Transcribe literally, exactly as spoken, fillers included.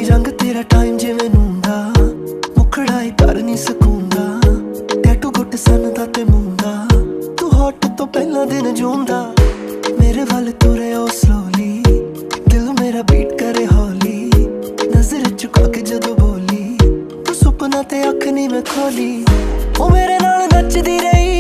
रंग तेरा टाइम जिवें नूंदा, मुखड़ाई कर नहीं सकूंगा, टैटू गुट सन दा ते मूंदा, तू हॉट तो पहला दिन जूंदा। मेरे वाल तुरे ओ स्लोली, दिल मेरा बीट करे हौली, नजर चुका के जदों बोली, तू सुपना ते अख नहीं मैं खोली। ओ मेरे नाल नचदी रही